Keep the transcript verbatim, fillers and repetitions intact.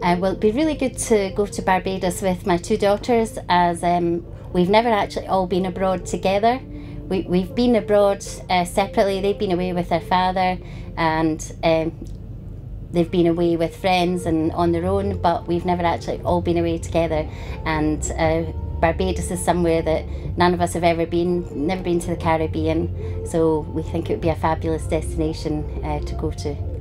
Uh, well, it'd be really good to go to Barbados with my two daughters, as um, we've never actually all been abroad together. We, we've been abroad uh, separately. They've been away with their father, and um, they've been away with friends and on their own, but we've never actually all been away together. And uh, Barbados is somewhere that none of us have ever been, never been to the Caribbean, so we think it would be a fabulous destination uh, to go to.